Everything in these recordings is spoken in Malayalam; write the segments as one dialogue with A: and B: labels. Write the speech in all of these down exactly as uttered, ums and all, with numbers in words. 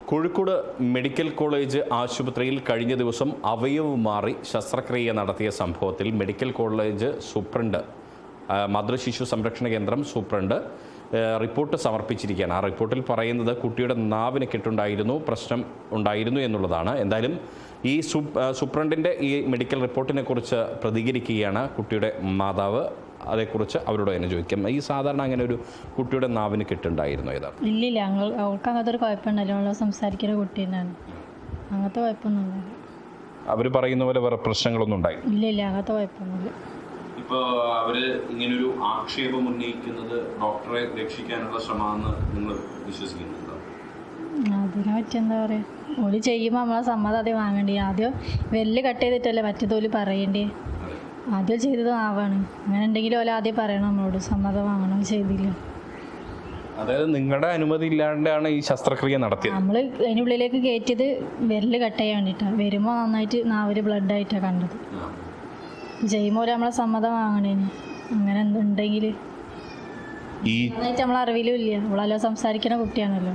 A: കോഴിക്കോട് മെഡിക്കൽ കോളേജ് ആശുപത്രിയിൽ കഴിഞ്ഞ ദിവസം അവയവ് മാറി ശസ്ത്രക്രിയ നടത്തിയ സംഭവത്തിൽ മെഡിക്കൽ കോളേജ് സൂപ്രണ്ട് മാതൃശിശു സംരക്ഷണ കേന്ദ്രം സൂപ്രണ്ട് റിപ്പോർട്ട് സമർപ്പിച്ചിരിക്കുകയാണ്. ആ റിപ്പോർട്ടിൽ പറയുന്നത് കുട്ടിയുടെ നാവിന് കെട്ടുണ്ടായിരുന്നു, പ്രശ്നം ഉണ്ടായിരുന്നു എന്നുള്ളതാണ്. എന്തായാലും ഈ സൂപ്രണ്ടിൻ്റെ ഈ മെഡിക്കൽ റിപ്പോർട്ടിനെ കുറിച്ച് പ്രതികരിക്കുകയാണ് കുട്ടിയുടെ മാതാവ്. അതേക്കുറിച്ച് അവരോട് തന്നെ ചോദിക്കാം. ഈ സാധാരണ അങ്ങനെ ഒരു കുട്ടിയുടെ നാവിന് കെട്ടുണ്ടായിരുന്നു ഏതാണ്?
B: ഇല്ലില്ല, ഞങ്ങൾ അവൾക്ക് അങ്ങനത്തെ ഒരു കുഴപ്പമുണ്ടല്ലോ, സംസാരിക്കുന്ന കുട്ടി തന്നെയാണ്, അങ്ങനത്തെ കുഴപ്പമൊന്നുമില്ല.
A: അവർ പറയുന്ന പോലെ വേറെ പ്രശ്നങ്ങളൊന്നും ഉണ്ടായി?
B: ഇല്ലില്ല, അങ്ങനത്തെ കുഴപ്പമൊന്നുമില്ല.
A: ഇപ്പോൾ അവര് ഇങ്ങനൊരു ആക്ഷേപം ഉന്നയിക്കുന്നത് ഡോക്ടറെ രക്ഷിക്കാനുള്ള ശ്രമമാണെന്ന് നിങ്ങൾ വിശ്വസിക്കുന്നുണ്ടോ?
B: അതിനെ പറ്റി എന്താ പറയുക, ഓല് ചെയ്യുമ്പോൾ നമ്മളെ സമ്മതം ആദ്യം വാങ്ങേണ്ടി, ആദ്യം വെല്ല് കട്ട് ചെയ്തിട്ടല്ലേ മറ്റേതോല് പറയേണ്ടി, ആദ്യം ചെയ്തത് ആവാണ്. അങ്ങനെ ഉണ്ടെങ്കിലും ഓല ആദ്യം പറയണം നമ്മളോട്, സമ്മതം വാങ്ങണം. ചെയ്തില്ല,
A: അതായത് നിങ്ങളുടെ അനുമതി ഇല്ലാണ്ടാണ് ഈ ശസ്ത്രക്രിയ നടത്തിയത്?
B: നമ്മൾ അതിനുള്ളിലേക്ക് കയറ്റിയത് വെല്ല് കട്ട് ചെയ്യാൻ വേണ്ടിയിട്ടാണ്. വരുമ്പോൾ നന്നായിട്ട് നാവില് ബ്ലഡ് ആയിട്ടാണ് കണ്ടത്. ചെയ്യുമ്പോൾ നമ്മളെ സമ്മതം വാങ്ങണേന്. അങ്ങനെ എന്തുണ്ടെങ്കിൽ ഈ നമ്മളെ അറിവിലും ഇല്ല, അവളെല്ലാം സംസാരിക്കുന്ന കുട്ടിയാണല്ലോ.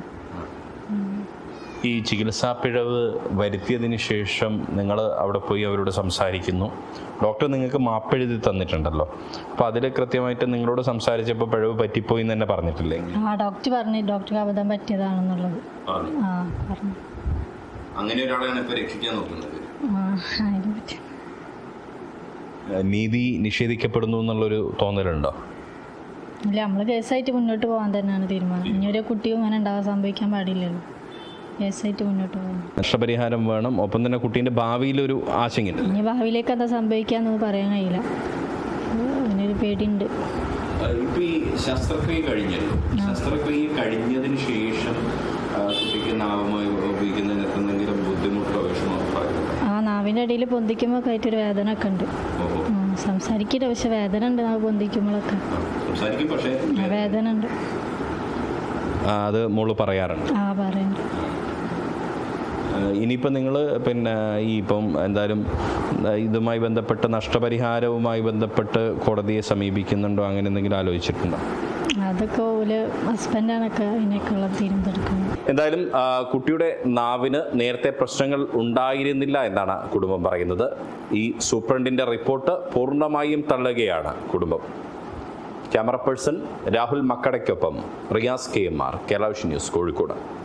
A: ഈ ചികിത്സാ പിഴവ് വരുത്തിയതിന് ശേഷം നിങ്ങൾ അവിടെ പോയി അവരോട് സംസാരിക്കുന്നു. ഡോക്ടർ നിങ്ങൾക്ക് മാപ്പെഴുതി തന്നിട്ടുണ്ടല്ലോ, അപ്പോൾ അതിൽ കൃത്യമായിട്ട് നിങ്ങളോട് സംസാരിച്ചപ്പോൾ പിഴവ് പറ്റിപ്പോയി എന്ന് തന്നെ പറഞ്ഞിട്ടില്ലേ?
B: ആ ഡോക്ടർ പറഞ്ഞു, ഡോക്ടർക്ക് അബദ്ധം പറ്റിയതാണെന്നുള്ളത്. ആ പറഞ്ഞു.
A: അങ്ങനെ ഒരാളെയാണ് ഇപ്പോൾ രക്ഷിക്കാൻ നോക്കുന്നത്.
B: ആ അതിനെ പറ്റി
A: നീതി നിഷേധിക്കപ്പെടുന്നു എന്നുള്ളൊരു തോന്നലുണ്ടോ?
B: ഇല്ല, നമ്മൾ കേസായിട്ട് മുന്നോട്ട് പോകാൻ തന്നെയാണ് തീരുമാനം. ഇനി ഒരു കുട്ടിയും അങ്ങനെ ഉണ്ടാകാൻ സംഭവിക്കാൻ പാടില്ലല്ലോ, കേസായിട്ട് മുന്നോട്ട് പോകാൻ.
A: നഷ്ടപരിഹാരം വേണം, ഒപ്പം തന്നെ കുട്ടീൻ്റെ ഭാവിയിലൊരു ആശങ്കയുണ്ട്.
B: ഇനി ഭാവിയിലേക്ക് എന്താ സംഭവിക്കാന്നൊന്നും പറയാൻ കഴിയില്ല, അതിനൊരു പേടിയുണ്ട്.
A: ഇപ്പോൾ ഈ ശസ്ത്രക്രിയ കഴിഞ്ഞല്ലോ, ശസ്ത്രക്രിയ കഴിഞ്ഞതിന് ശേഷം കുട്ടിക്ക് നാവുമായി ഉപയോഗിക്കുന്നതിന് എന്തെങ്കിലും ബുദ്ധിമുട്ടോ വിഷമോ പറയുന്നത്?
B: ആ നാവിൻ്റെ അടിയിൽ പൊന്തിക്കുമ്പോൾ ഒക്കെ ആയിട്ടൊരു വേദന ഒക്കെ ഉണ്ട്. സംസാരിക്കില്ല, പക്ഷെ വേദന ഉണ്ട്. നാവ് പൊന്തിക്കുമ്പോഴൊക്കെ വേദന ഉണ്ട്.
A: അത് മോള് പറയാറുണ്ട്?
B: ആ പറയുന്നുണ്ട്.
A: ഇനിയിപ്പോൾ നിങ്ങൾ പിന്നെ ഈ ഇപ്പം എന്തായാലും ഇതുമായി ബന്ധപ്പെട്ട് നഷ്ടപരിഹാരവുമായി ബന്ധപ്പെട്ട് കോടതിയെ സമീപിക്കുന്നുണ്ടോ, അങ്ങനെ എന്തെങ്കിലും ആലോചിച്ചിട്ടുണ്ടോ?
B: അതൊക്കെ ഓല് ഹസ്ബൻഡാണൊക്കെ അതിനൊക്കെയുള്ള തീരുമാനമെടുക്കുന്നത്.
A: എന്തായാലും കുട്ടിയുടെ നാവിന് നേരത്തെ പ്രശ്നങ്ങൾ ഉണ്ടായിരുന്നില്ല എന്നാണ് കുടുംബം പറയുന്നത്. ഈ സൂപ്രണ്ടിൻ്റെ റിപ്പോർട്ട് പൂർണ്ണമായും തള്ളുകയാണ് കുടുംബം. ക്യാമറ പേഴ്സൺ രാഹുൽ മക്കടയ്ക്കൊപ്പം Riyas K M R, Kerala vision news, Kozhikode.